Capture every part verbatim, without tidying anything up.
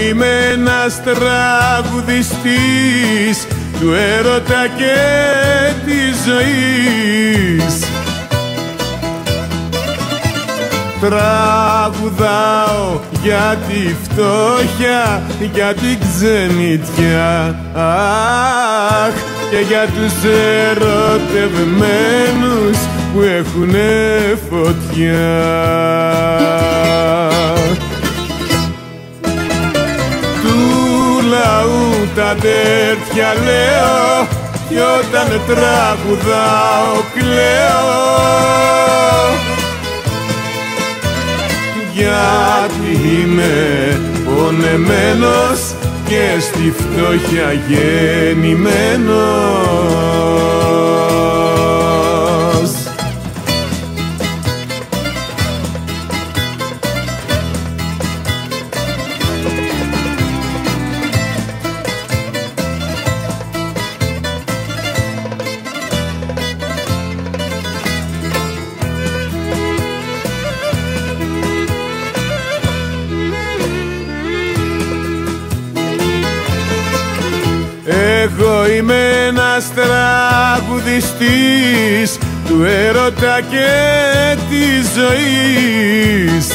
είμαι ένας τραγουδιστής του έρωτα και της ζωής. Τραγουδάω για τη φτώχεια, για την ξενιτιά, αχ, και για τους ερωτευμένους που έχουνε φωτιά. Του λαού τα τέτοια λέω κι όταν τραγουδάω κλαίω, γιατί είμαι πονεμένος και στη φτώχεια γεννημένος. Εγώ είμαι ένας τραγουδιστής του έρωτα και της ζωής.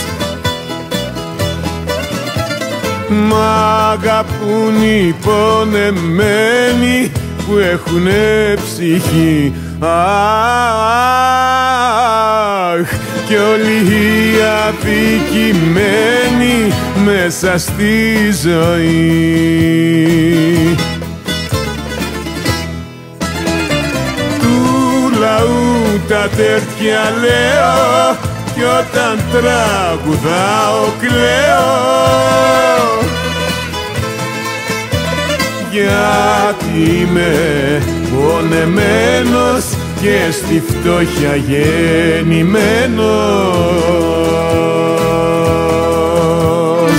Μ' αγαπούν οι πονεμένοι που έχουνε ψυχή, αχ, κι όλοι οι αδικημένοι μέσα στη ζωή. Τα τέτοια λέω κι όταν τραγουδάω κλαίω, γιατί είμαι πονεμένος και στη φτώχεια γεννημένος.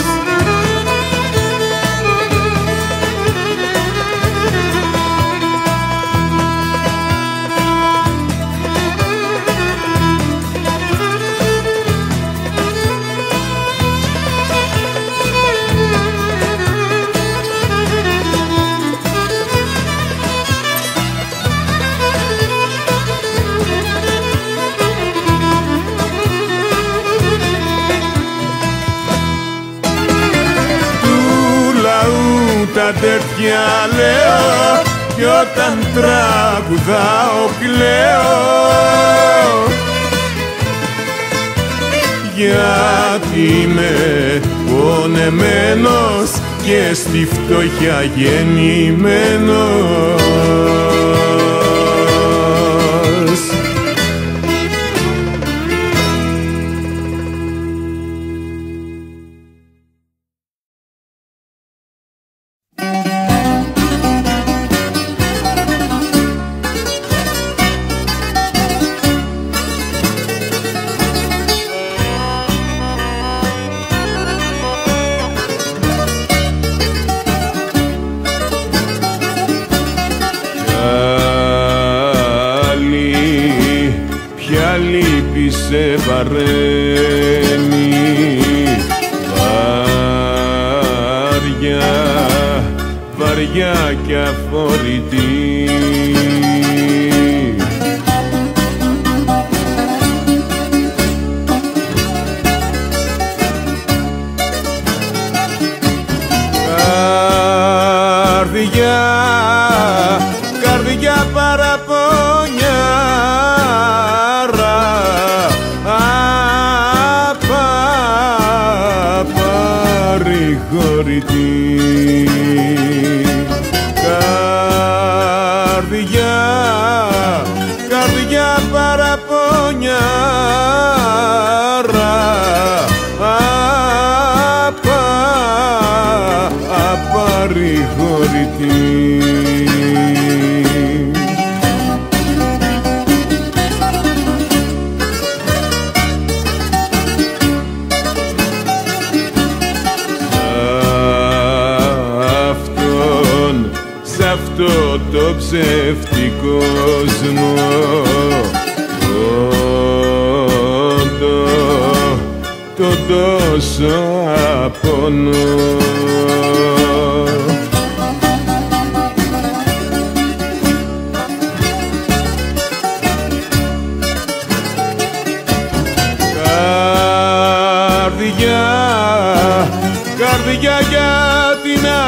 Τα τέτοια λέω κι όταν τραγουδάω κλαίω, γιατί είμαι πονεμένος και στη φτώχεια γεννημένος. Σε βαραίνει βαριά, βαριά κι αφορητή. Καρδιά, καρδιά παραπονιάρα, απαρηγορητή. Καρδιά, καρδιά παραπονιάρα, απα, απαρηγορητή. Αυτό το ψεύτικο κόσμο το τόσο απονό.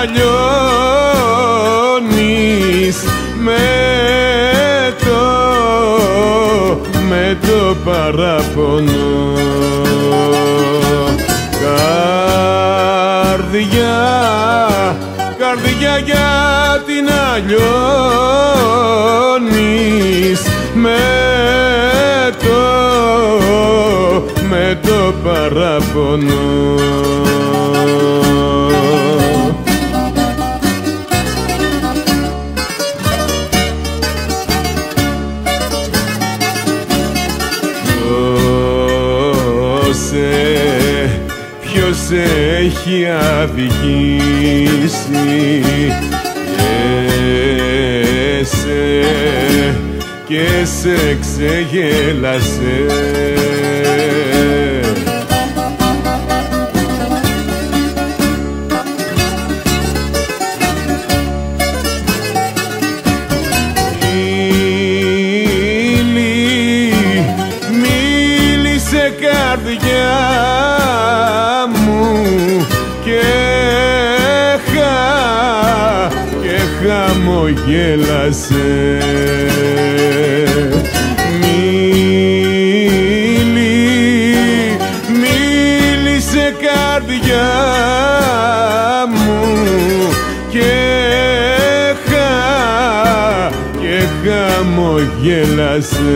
λιώνεις με το, με το παράπονο. Καρδιά, καρδιά γιατί να λιώνεις με το, με το παράπονο. Ποιος έχει αδικήσει εσέ και σε ξεγέλασε. Μίλη, μίλησε καρδιά μου και χα, και χαμογέλασε. Μίλη, μίλησε καρδιά μου και χα, και χαμογέλασε.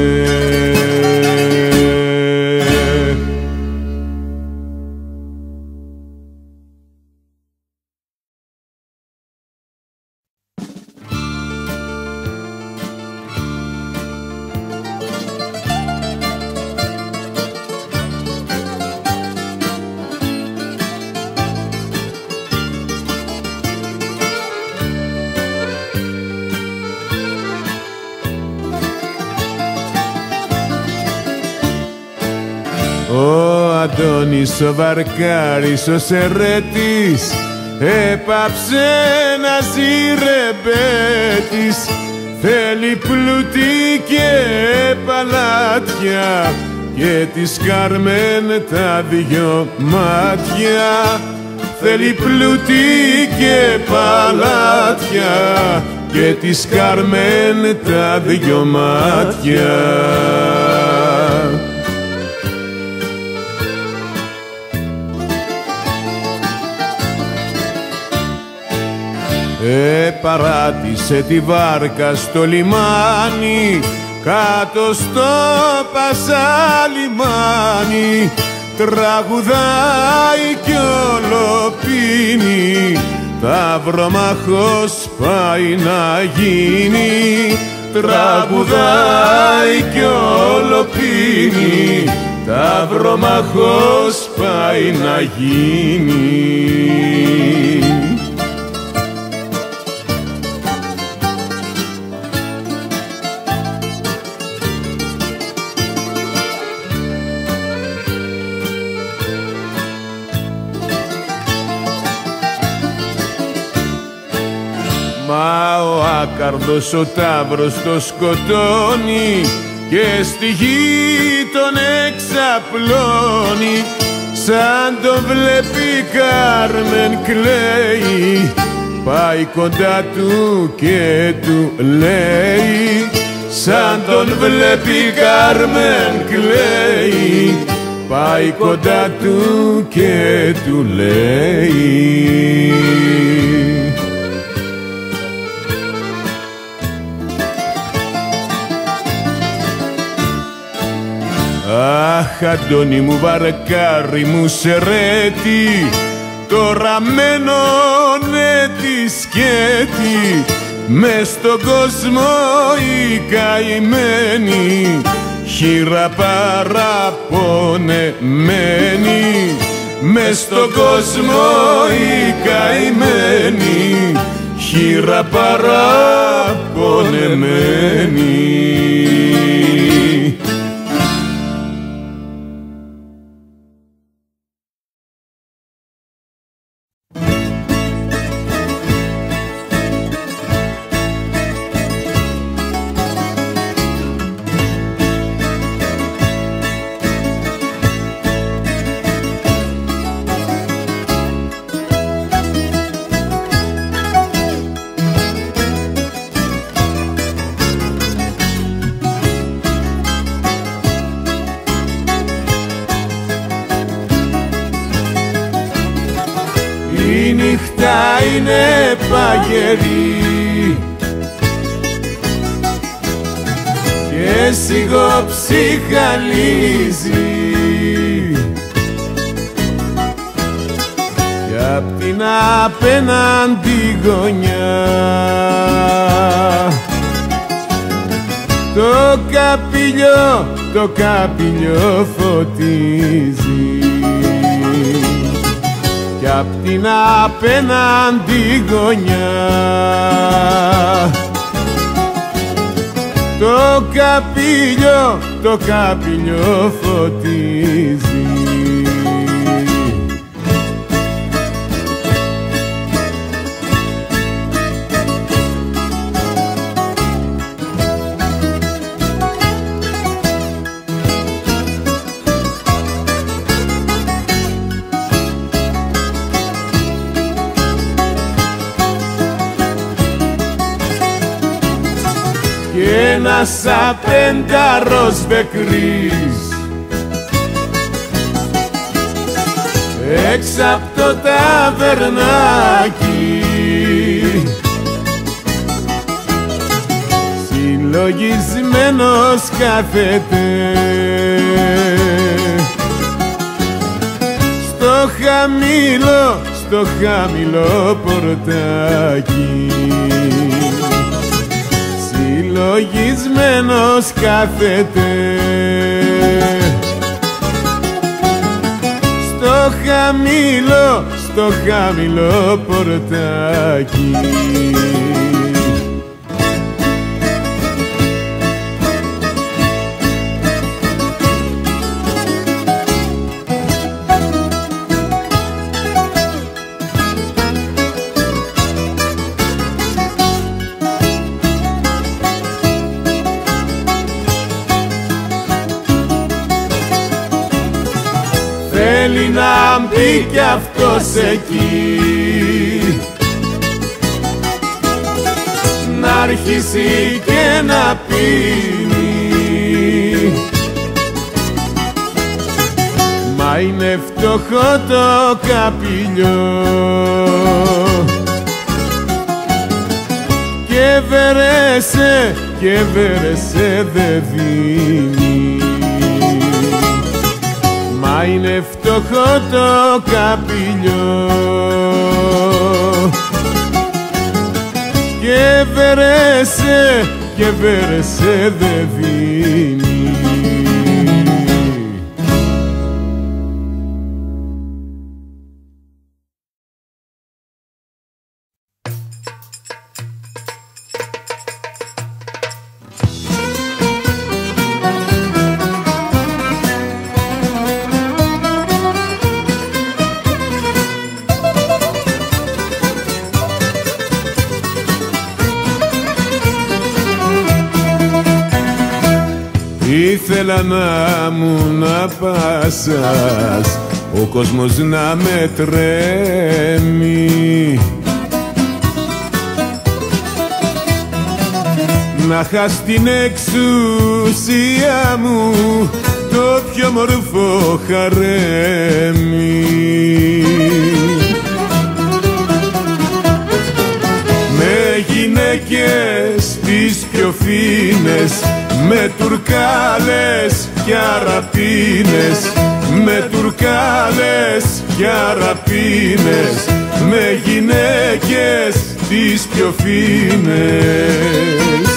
Ο Αντώνης ο Βαρκάρης ο Σερέτης έπαψε να ζει ρεμπέτης. Θέλει πλούτη και παλάτια και της Κάρμεν τα δυο μάτια. Θέλει πλούτη και παλάτια και της Κάρμεν τα δυο μάτια. Επαράτησε τη βάρκα στο λιμάνι, κάτω στο Πασαλιμάνι. Τραγουδάει κι ολοπίνει, ταυρομαχός πάει να γίνει. Τραγουδάει κι ολοπίνει, ταυρομαχός πάει να γίνει. Μα ο άκαρδος ο ταύρος το σκοτώνει και στη γη τον εξαπλώνει. Σαν τον βλέπει η Κάρμεν κλαίει, πάει κοντά του και του λέει. Σαν τον βλέπει η Κάρμεν κλαίει, πάει κοντά του και του λέει. Αχ, Αντώνη μου, Βαρκάρη μου, Σερέτη, τώρα μένωνε τη σκέτη. Μες στον κόσμο οι καημένοι, χείρα παραπονεμένη. Μες στον κόσμο οι καημένοι, χείρα παραπονεμένη. παγερή και σιγοψυχαλίζει κι απ' την απέναντι γωνιά το καπηλιό, το καπηλιό φωτίζει κι απ' την απέναντι γωνιά το καπηλιό, το καπηλιό φωτίζει. Κι ένας απένταρος μπεκρής έξω απ' το ταβερνάκι συλλογισμένος κάθεται στο χαμηλό, στο χαμηλό πορτάκι συλλογισμένος κάθεται στο χαμηλό, στο χαμηλό πορτάκι. Θέλει να μπει κι αυτός εκεί να αρχίσει και να πίνει μα είναι φτωχό το καπηλιό και βερέσε, και βερέσε δε δίνει μα είναι φτωχό το καπηλιό και βερέσε, και βερέσε δε δίνει. Ήθελα να μου να πάσας, ο κόσμος να με τρέμει, να χάσει την εξουσία μου το πιο μορφό χαρέμι. Με γυναίκες τις πιο φίνες, με τουρκάλες κι αραπίνες, με τουρκάλες κι αραπίνες, με γυναίκες τις πιο φίνες.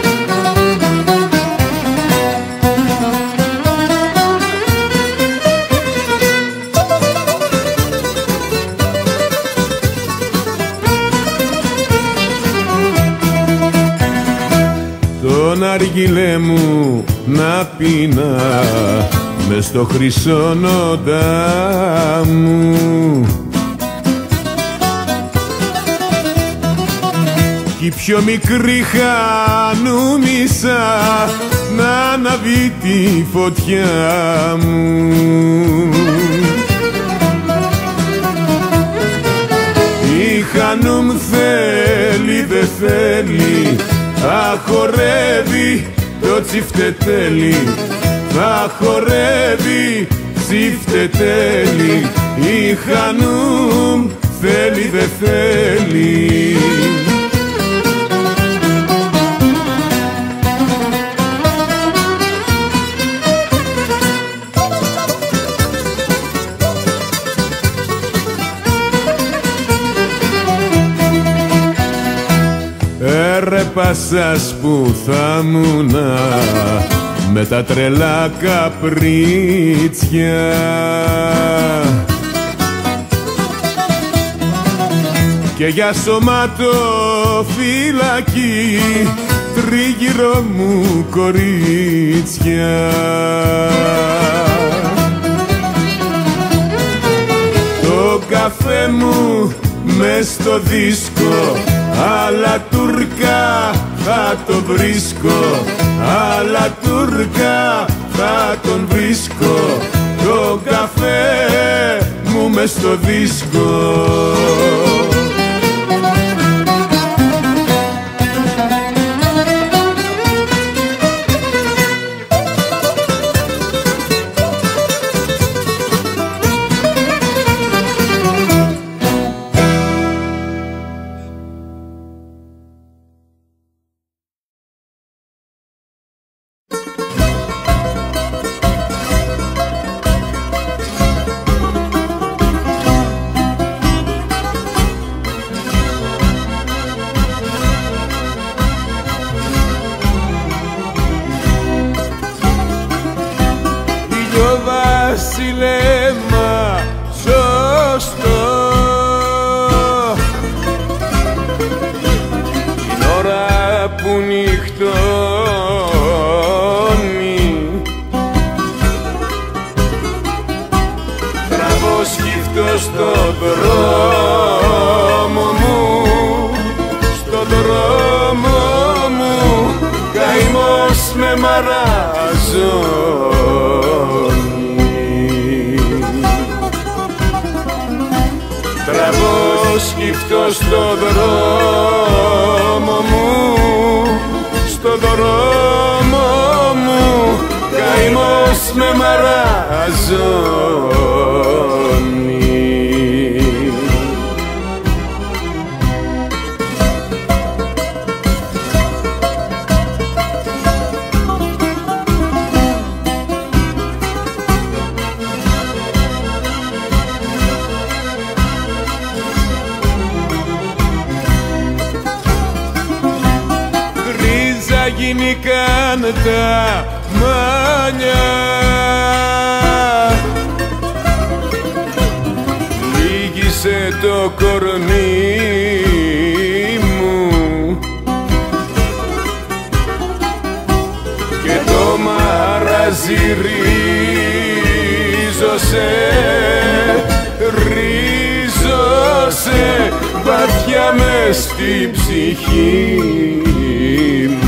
Τον αργυλέ μου να πίνα μες στο χρυσόνοντά μου, κι οι πιο μικροί χάνουν μισά να αναβεί τη φωτιά μου. Η Χανουμ θέλει δε θέλει, θα χορεύει το τσιφτετέλι, θα χορεύει τσιφτετέλι. Η Χανουμ θέλει δε θέλει. ρεπασάς που θα μουνα με τα τρελά καπρίτσια. Και για σωματοφυλακή τρίγυρο μου κορίτσια. Το καφέ μου μες στο δίσκο, άλλα τουρκά θα το βρίσκω, άλλα τουρκά θα τον βρίσκω. Το καφέ μου μες στο δίσκο. Βασιλέμα σωστό, την ώρα που νυχτώνει τραβώ σκύφτο στο δρόμο μου, στο δρόμο μου καημός με μαράζωνει. Τραβώ σκύφτο στο δρόμο μου, στο δρόμο μου καημός με μαράζωνει. Γίνηκαν τα μάνια, λύγησε το κορμί μου και το μαράζι ρίζωσε, ρίζωσε βαθιά μες στην ψυχή μου.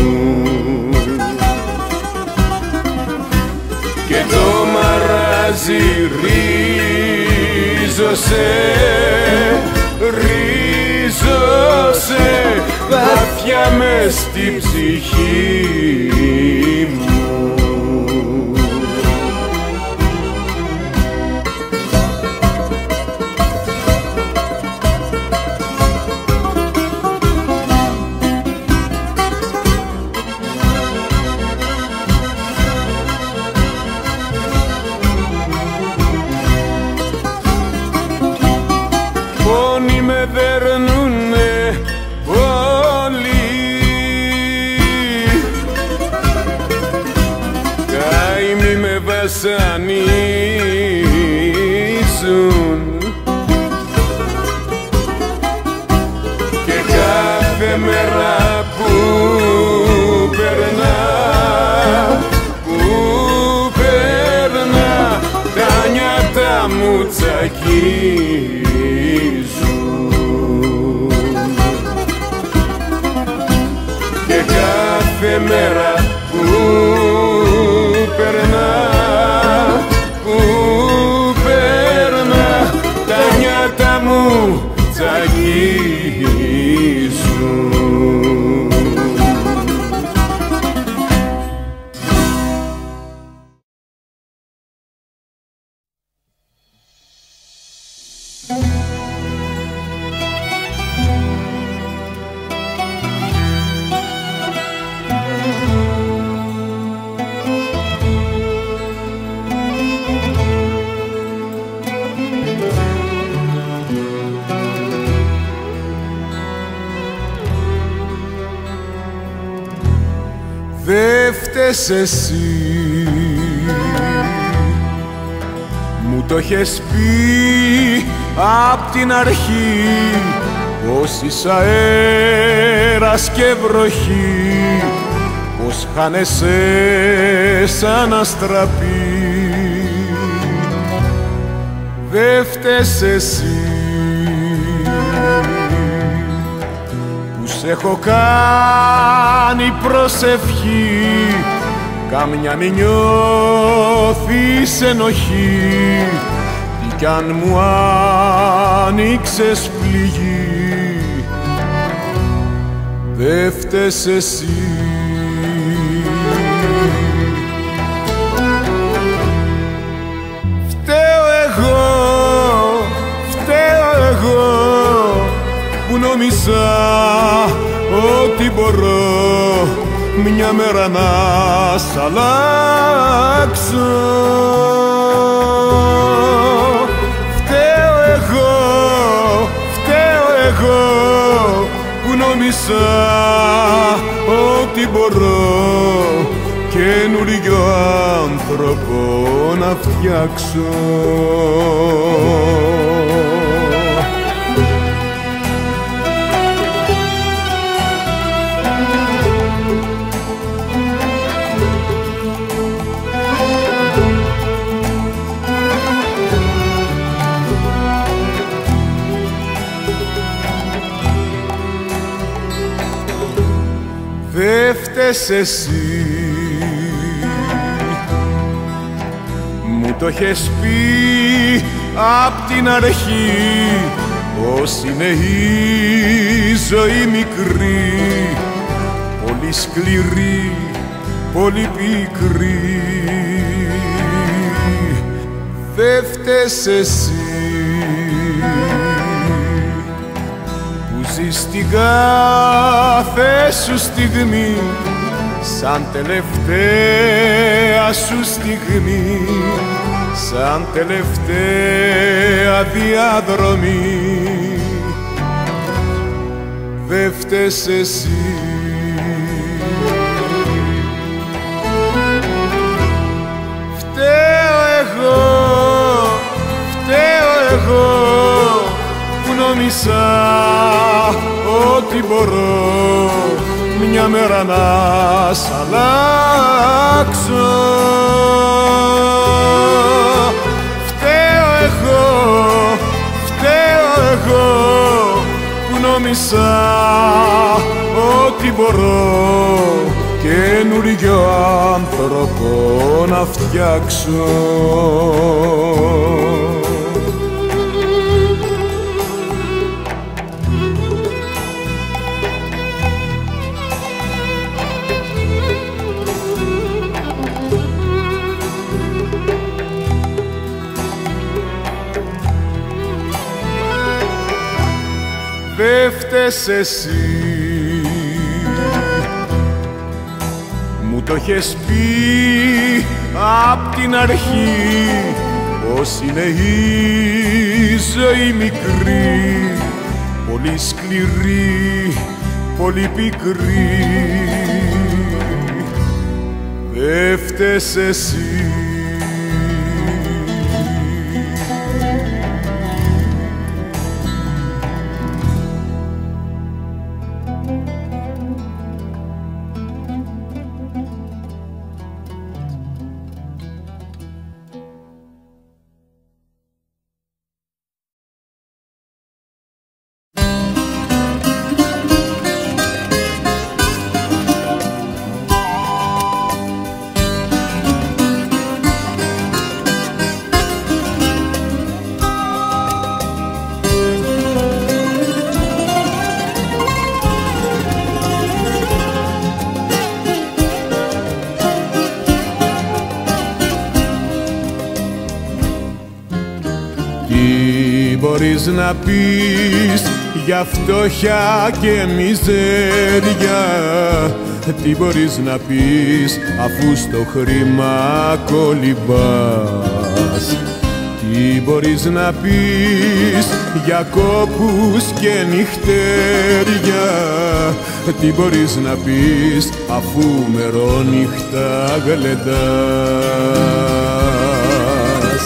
Και το μαράζι ρίζωσε, ρίζωσε βαθιά μες στην ψυχή μου. Πόνοι με δέρνουνε όλοι, καημοί με βασανίζουν και κάθε μέρα που περνά, που περνά τα νιάτα μου τσακίζουν. Και κάθε μέρα που περνά, που περνά τα νιάτα μου τσακίζουν. φταίς εσύ. Μου το έχεις πει απ' την αρχή πως είσαι αέρας και βροχή, πως χάνεσαι σαν αστραπή. Δε φταίς εσύ που σ' έχω κάνει προσευχή, κάμια μη νιώθεις ενοχή, τι κι αν μου άνοιξες πληγή. Δε φταίς εσύ. Φταίω εγώ, φταίω εγώ που νόμιζα ότι μπορώ μια μέρα να σ' αλλάξω. Φταίω εγώ, φταίω εγώ που νόμιζα ότι μπορώ καινούριο άνθρωπο να φτιάξω. Δε φταίς εσύ, μου το έχεις πει απ' την αρχή πως είναι η ζωή μικρή, πολύ σκληρή, πολύ πικρή. Δε φταίς εσύ που ζεις την κάθε σου στιγμή σαν τελευταία σου στιγμή, σαν τελευταία διαδρομή. Δε φταίς εσύ. Φταίω εγώ, φταίω εγώ που νόμιζα ότι μπορώ μια μέρα να σ' αλλάξω. Φταίω εγώ, φταίω εγώ που νόμιζα ότι μπορώ καινούριο άνθρωπο να φτιάξω. Δε φταίς εσύ, μου το έχεις πει απ' την αρχή πως είναι η ζωή μικρή, πολύ σκληρή, πολύ πικρή. Δε φταίς εσύ. Μπορείς να πεις για φτώχεια και μιζέρια, τι μπορείς να πεις αφού στο χρήμα κολυμπάς, τι Τι μπορείς να πεις για κόπους και νυχτέρια, τι μπορείς να πεις αφού μερόνυχτα γλεντάς.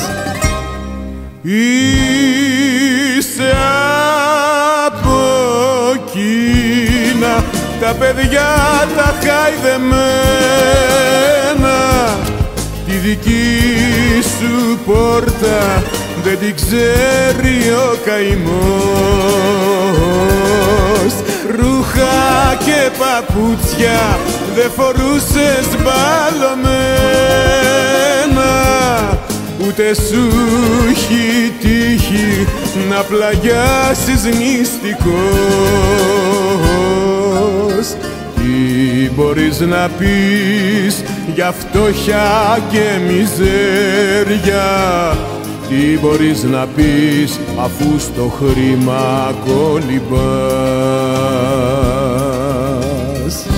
Είσαι από εκείνα τα παιδιά τα χαϊδεμένα, τη δική σου πόρτα δεν την ξέρει ο καημός. Ρούχα και παπούτσια δεν φορούσες μπαλωμένα, ούτε σου έχει τύχει να πλαγιάσεις νηστικός. Τι μπορείς να πεις για φτώχεια και μιζέρια, τι μπορείς να πεις αφού στο χρήμα κολυμπάς.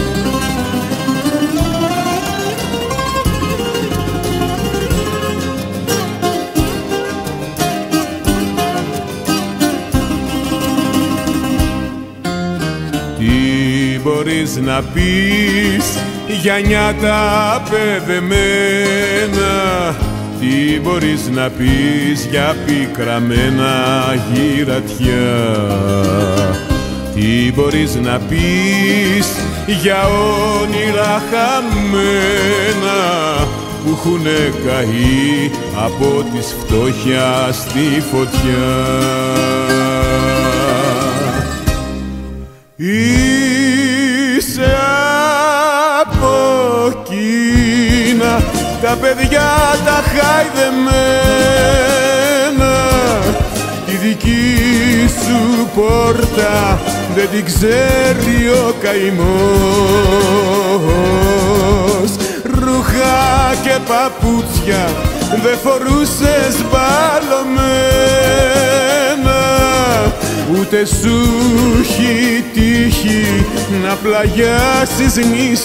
Τι μπορείς να πεις για νιάτα παιδεμένα, τι μπορείς να πεις για πικραμένα γυρατιά, τι μπορείς να πεις για όνειρα χαμένα που έχουνε καεί από της φτώχειας στη φωτιά. Είσαι από εκείνα τα παιδιά τα χαϊδεμένα, τη δική σου πόρτα δεν την ξέρει ο καημός. Ρούχα και παπούτσια δεν φορούσες μπαλωμένα, ούτε σου έχει τύχει να πλαγιάσεις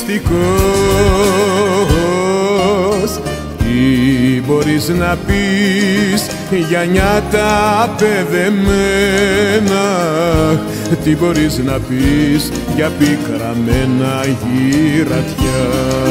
νηστικός. Τι μπορείς να πεις για νιάτα παιδεμένα, τι μπορείς να πεις για πικραμένα γυρατιά.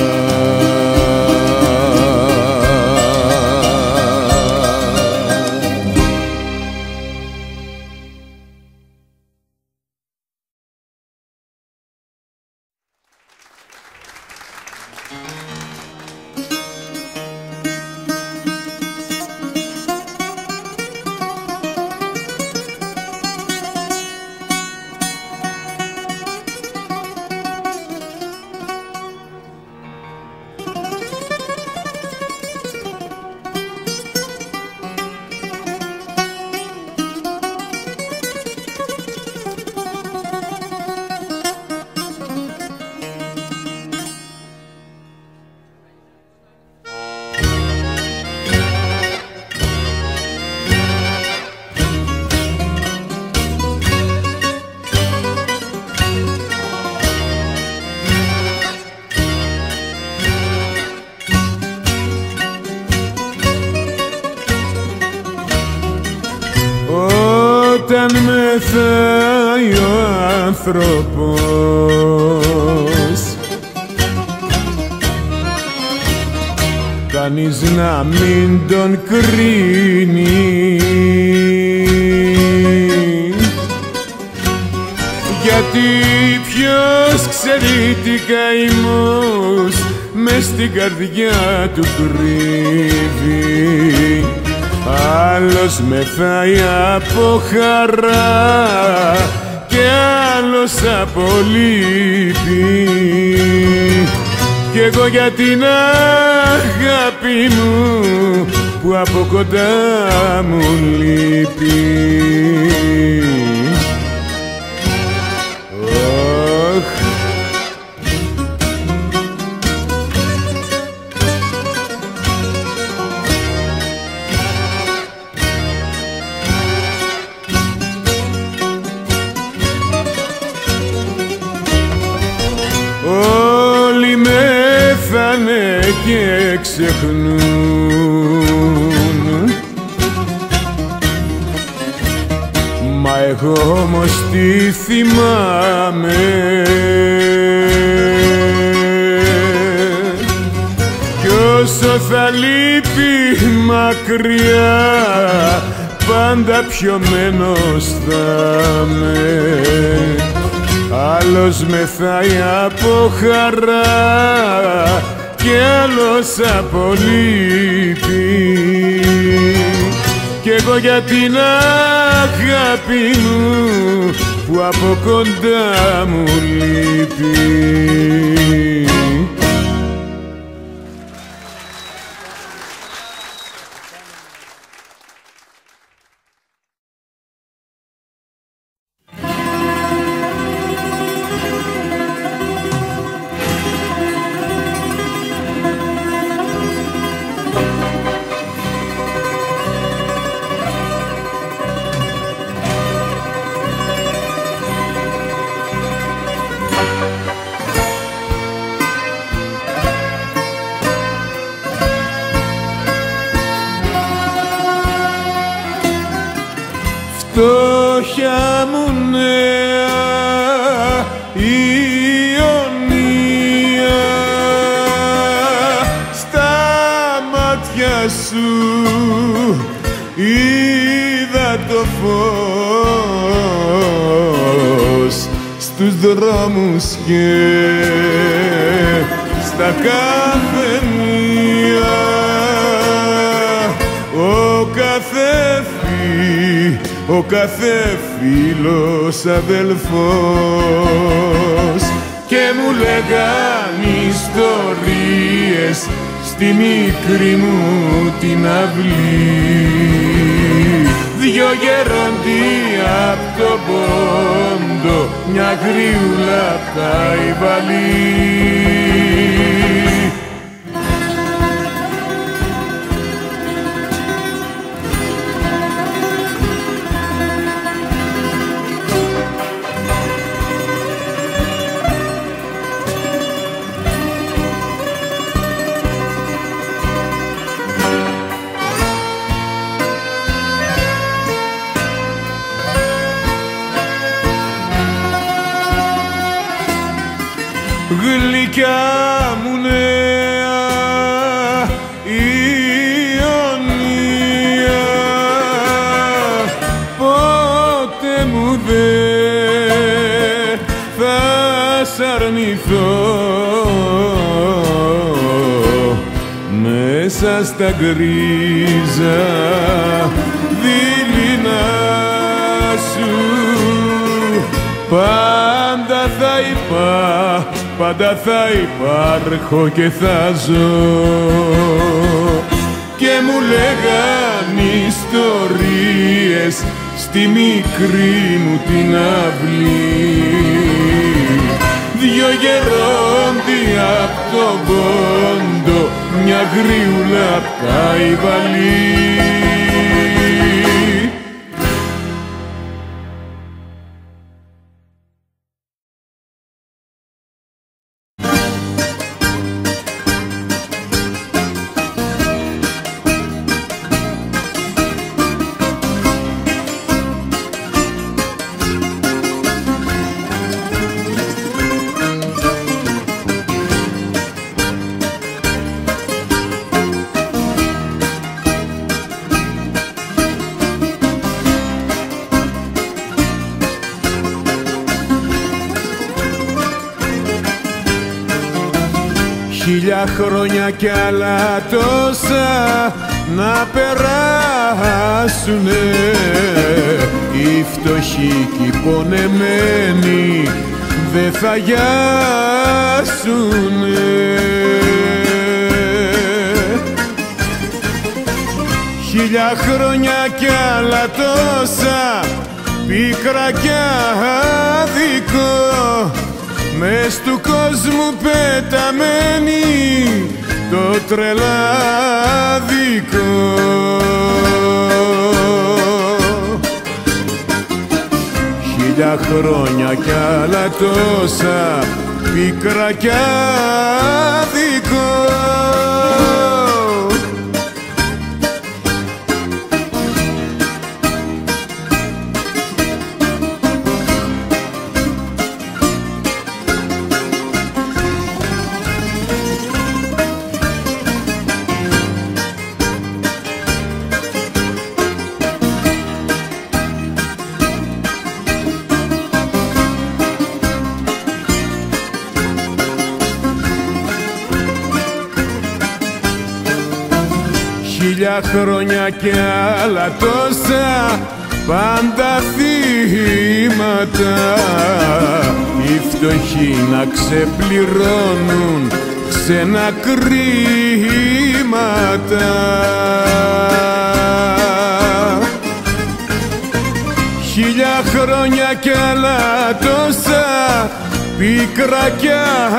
Όταν μεθάει ο άνθρωπος, κανείς να μην τον κρίνει, γιατί ποιος ξέρει τι καημός μες στην καρδιά του κρύβει. Άλλος μεθάει από χαρά και άλλος από λύπη, κι εγώ για την αγάπη μου που από κοντά μου λείπει. Όλοι μεθάνε και ξεχνούν όμως τι θυμάμαι, κι όσο θα λείπει μακριά πάντα πιωμένος θα με. Άλλος μεθάει από χαρά κι άλλος από λύπη, κι εγώ για την αγάπη μου που από κοντά μου λείπει. Φτώχεια μου νέα Ιωνία, στα μάτια σου είδα το φως, στους δρόμους και στα καφενεία. Ο κάθε φι, ο κάθε φίλος αδελφός, και μου λέγαν ιστορίες στη μικρή μου την αυλή. Δυο γερόντοι απ' το πόντο, μια γριούλα απ' τα Ιβαλή. Γλυκιά μου νέα Ιωνία, πότε μου δε θα σ' αρνηθώ, μέσα στα γκρίζα δειλινά σου πάντα θα υπά, πάντα θα υπάρχω και θα ζω. Και μου λέγαν ιστορίες στη μικρή μου την αυλή. Δυο γερόντοι απ' τον πόντο, μια γριούλα απ' τα Ιβαλή. Χίλια χρόνια κι άλλα τόσα να περάσουνε, οι φτωχοί κι οι πονεμένοι δε θα γιάσουνε. Χίλια χρόνια κι άλλα τόσα πίκρα κι άδικο, μες του κόσμου πεταμένοι το τρελάδικο. Χίλια χρόνια κι άλλα τόσα πίκρα κι άδικο. χίλια χρόνια κι άλλα τόσα πάντα θύματα, οι φτωχοί να ξεπληρώνουν ξένα κρίματα. Χίλια χρόνια κι άλλα τόσα πίκρα κι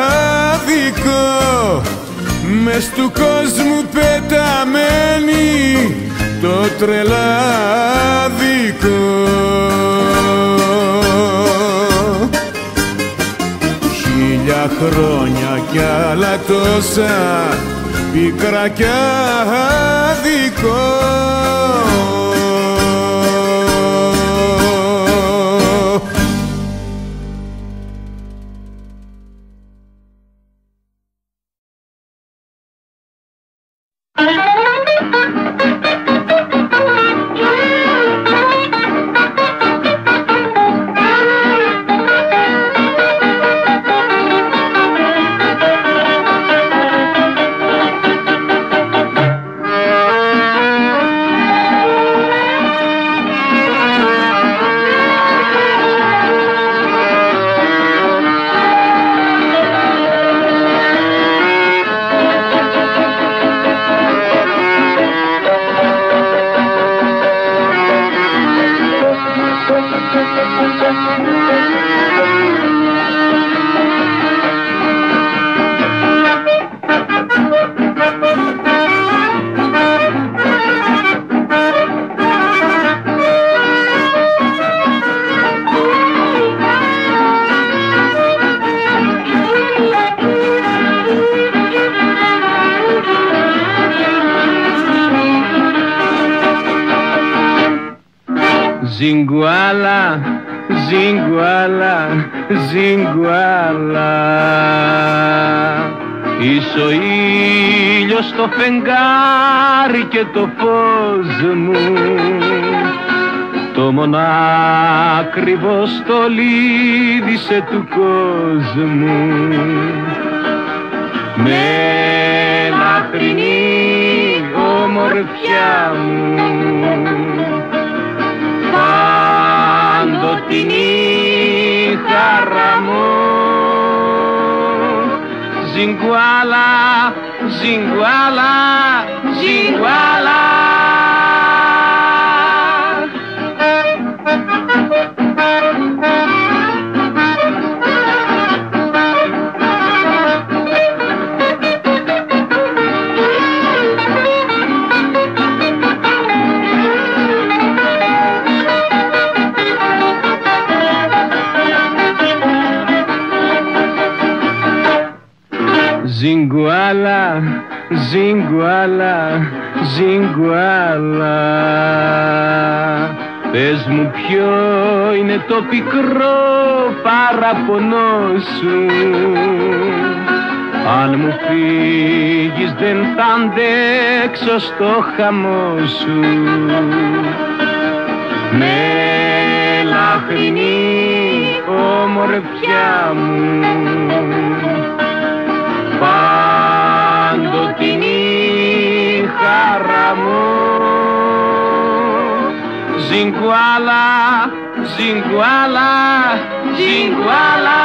άδικο, μες του κόσμου πεταμένοι το τρελάδικο. Χίλια χρόνια κι άλλα τόσα πίκρα κι άδικο. Ζιγκουάλα, ζιγκουάλα, ζιγκουάλα, είσαι ο ήλιος στο φεγγάρι και το φως μου, το μονάκριβο στολίδισε του κόσμου. Με λαχρινή ομορφιά μου, πάντοτινή χαρά μου, ζιγκουάλα, ζιγκουάλα, ζιγκουάλα. Ζιγκουάλα, ζιγκουάλα, ζιγκουάλα, πες μου ποιο είναι το πικρό παραπονό σου. Αν μου φύγεις δεν θα αντέξω στο χαμό σου. Με λαχρινή ομορφιά μου, πάντοτινή χαρά μου, ζιγκουάλα, ζιγκουάλα, ζιγκουάλα.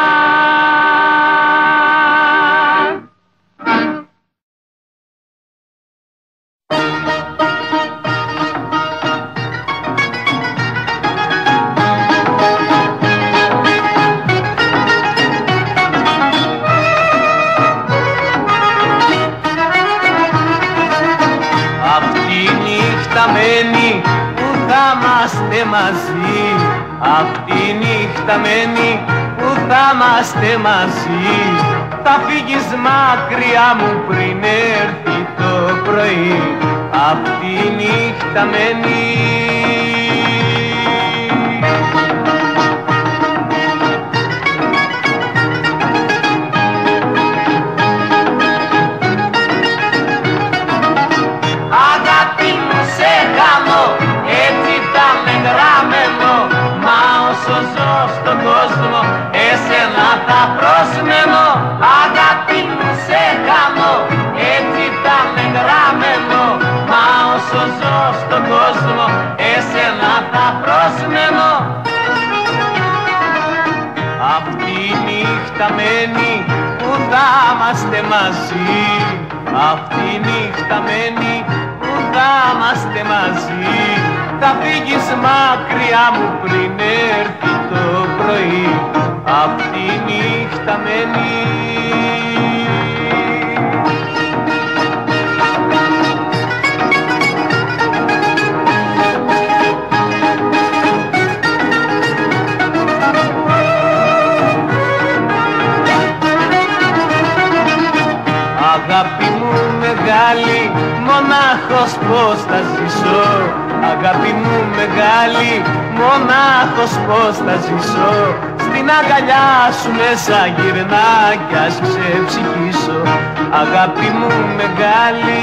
Που θα είμαστε μαζί, αυτή η νύχτα μένει που θα είμαστε μαζί. Θα φύγεις μακριά μου πριν έρθει το πρωί, αυτή η νύχτα μένει. Στον κόσμο εσένα θα προσμένω, αγάπη μου σε χαμώ, έτσι θα με γραμμένο, μα νύχτα μένει που θα είμαστε μαζί. Αυτή η νύχτα μένει που θα είμαστε μαζί. Θα φύγεις μακριά μου πριν έρθει το πρωί. Αυτή η νύχτα μένει. Αγάπη μου μεγάλη, μονάχος πως θα ζήσω. Αγάπη μου μεγάλη, μονάχος πως θα ζήσω. Στην αγκαλιά σου μέσα γυρνά κι ας ξεψυχήσω. Αγάπη μου μεγάλη.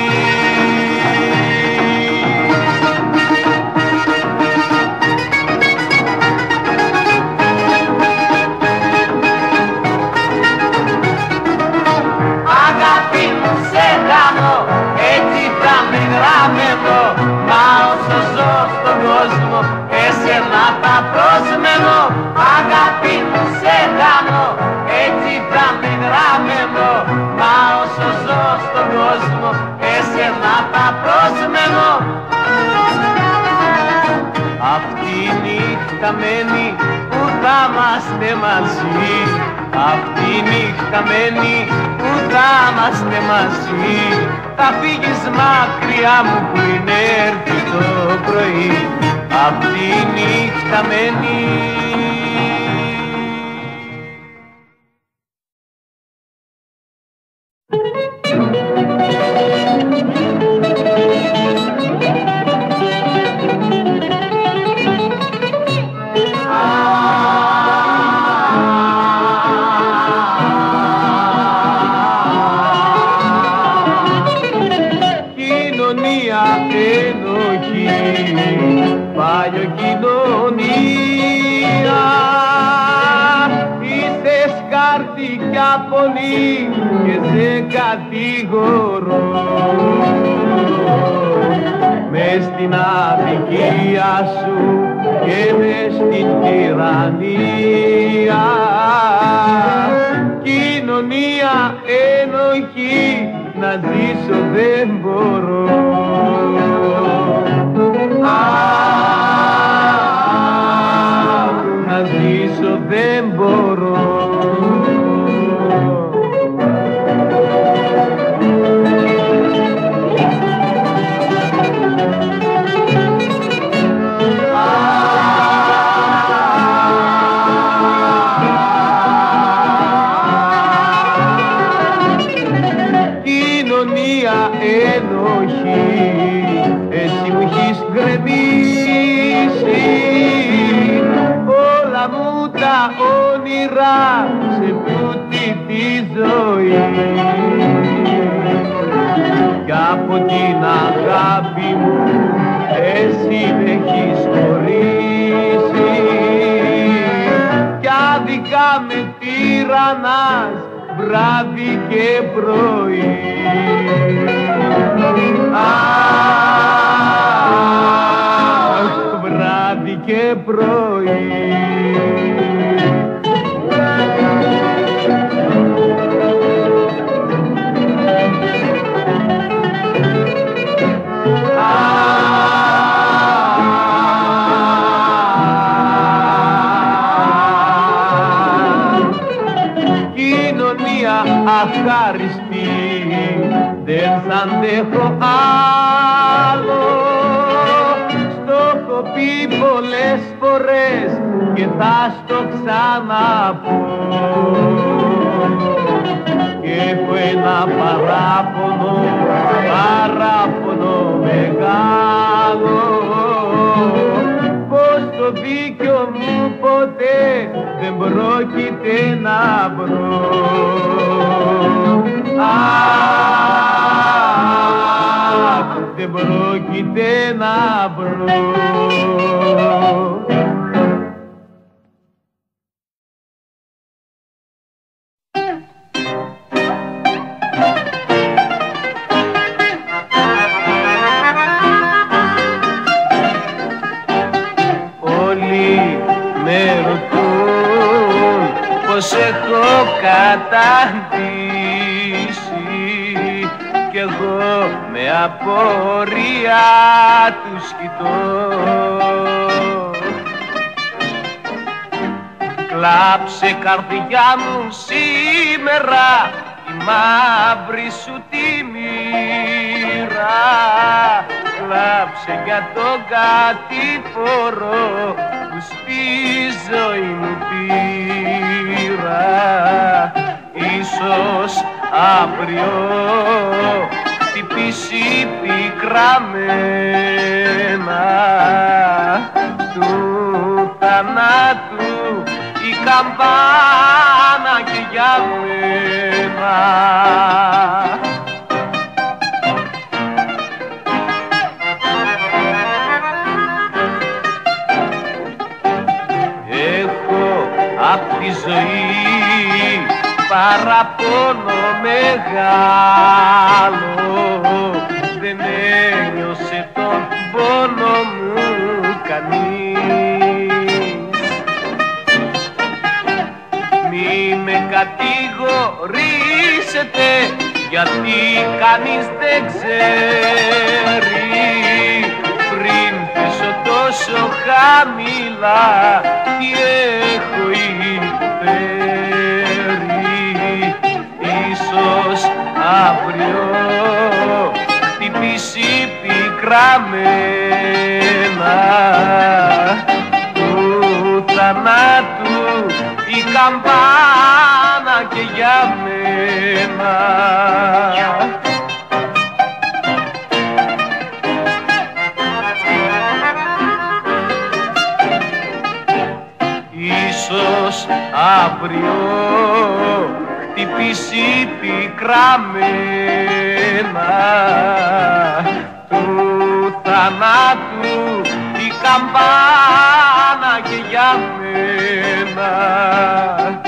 Έτσι θα με γραμμένο, μα όσο ζω στον κόσμο εσένα θα προσμένω. Αγάπη μου σε κάνω, έτσι θα με γραμμένο, μα όσο ζω στον κόσμο εσένα θα προσμένω. Αυτή η νύχτα μένει που θα είμαστε μαζί. Αυτή η νύχτα μένει που θα είμαστε μαζί. Θα φύγεις μακριά μου πριν έρθει το πρωί. Αυτή η νύχτα μένει. Πολύ και σε κατηγορώ. Μες στην αδικία σου και μες στην τυραννία. Κοινωνία ενοχή, να ζήσω δεν μπορώ. Α, να ζήσω δεν μπορώ. Εσύ μου έχεις γκρεμίσει όλα μου τα όνειρα σε τούτη τη ζωή. Κι από την αγάπη μου εσύ με έχεις χωρίσει. Κι άδικα με τυραννάς βράδυ και πρωί. Αχ, βράδυ και πρωί. Κοινωνία αχάριστη, δεν σ' αντέχω άλλο. Στο έχω πει πολλές φορές και θα στο ξαναπώ. Και έχω ένα παράπονο, παράπονο μεγάλο, πως το δίκιο μου ποτέ δεν πρόκειται να βρω. Αχ, δεν πρόκειται να βρω. Όλοι με ρωτούν πως έχω καταντήσει κι εγώ με απορία τους κοιτώ. Κλάψε καρδιά μου σήμερα η μαύρη σου τη μοίρα, κλάψε για τον κατηφορό που στη ζωή μου πήρα. Ίσως αύριο χτυπήσει πικραμένα του θανάτου η καμπάνα και για μένα. Έχω απ' τη ζωή παραπονό μεγάλο, δεν ένιωσε τον πόνο μου κανείς. Μη με κατηγορήσετε γιατί κανείς δεν ξέρει, πριν πέσω τόσο χαμηλά τι έχω υπέρει. Ίσως αύριο χτυπήσει πικραμένα του θανάτου η καμπάνα και για μένα. Ίσως αύριο χτυπήσει πικραμένα του θανάτου η καμπάνα και για μένα.